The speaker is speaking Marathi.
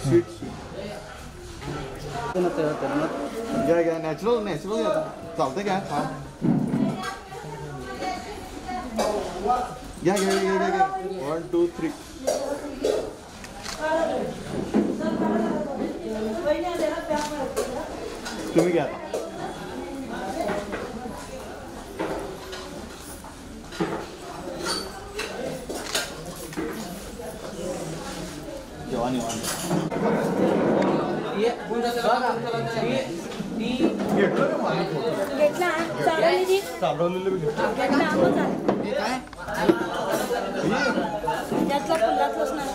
स्वीट घ्या घ्या नॅचरल नॅचरल घ्या चालतंय काय खा घ्या घ्या घ्या घ्या 1 2 3 तुम्ही घ्या जवानी घेतला चालवलेली त्यातला फुलातलाच ना